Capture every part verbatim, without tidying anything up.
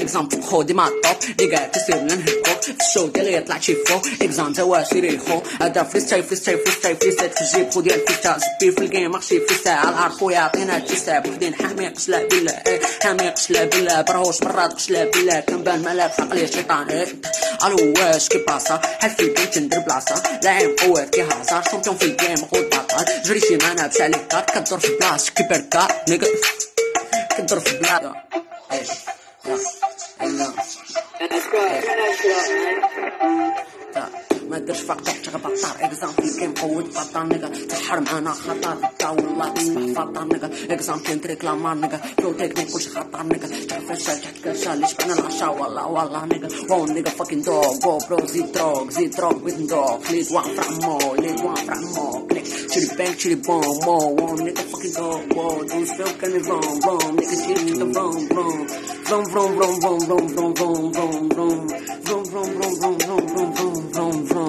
اكزامبل خودي مع الطوب اللي قاعد تصير ننهكو في الشو ديالي يطلع شي فوق اكزامبل واسيري خو هذا فريستايل فريستايل فريستايل فريستايل في الجيب خو ديال فريستايل زبي في الجيم ماخشي فريستايل على العرف ويعطينا تيستايل بوحدين حامي قشلا بالله ايه حامي قشلا بالله برهوش مرات قشلا بالله كنبان ملاك عقلي شيطان ايه الو واش كي باسا حل في البنت ندير بلاصه لاعب قوات كي هازار شامبيون في الجيم خود بطل جري شي ما نابش عليك كات كدور في بلاصه كي بركا نيجا كدور في بلاصه ايه ما ديرش فقط تغبطار اكزامبل كيم قوت بطال نيجا تحر معانا خطر تا والله تصبح فطار نيجا اكزامبل نتريك لامار نيجا فلو تكنيك كلشي خطر نيجا تعرف الشال تحت كرشال ليش كنا العشا والله والله نيجا وون نيجا فاكين دوغ جو برو زيد دروغ زيد دروغ ويد دوغ ليد وان فرامو ليد وان فرامو كليك شري بانك شري بوم مو وون نيجا فاكين دوغ وو دونس فيل كاني فروم فروم نيجا شري نيجا فروم فروم فروم فروم فروم فروم فروم فروم فروم فروم فروم فروم فروم فروم فروم فروم فروم فروم فروم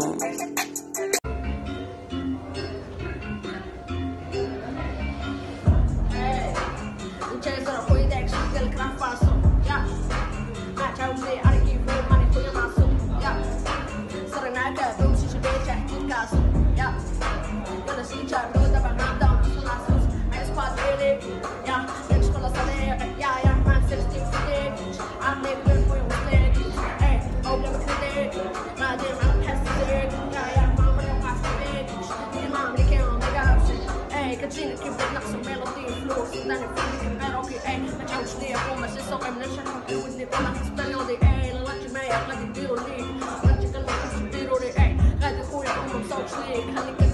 كتجيني كيف نقصو ميلودي فلوس ثاني فيك ايروكي اي ما تعاودش ليا فوق ماشي سوقي من الشحن ودني كلها كتستنيودي اي لا معايا غادي ديرو ليك غادي كلمة كتديرو لي اي غادي خويا ما مصوتش ليك